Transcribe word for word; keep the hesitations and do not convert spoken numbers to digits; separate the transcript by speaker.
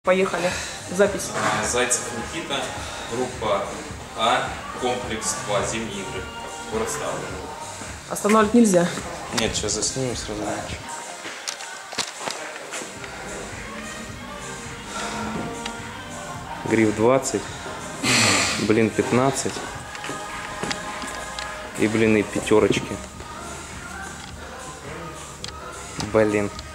Speaker 1: Поехали. Запись.
Speaker 2: Зайцев Никита, группа А, комплекс два, зимние игры, город Ставрополь.
Speaker 1: Останавливать нельзя.
Speaker 2: Нет, сейчас заснимем сразу.
Speaker 3: Гриф двадцать, блин пятнадцать и блины пятерочки. Блин.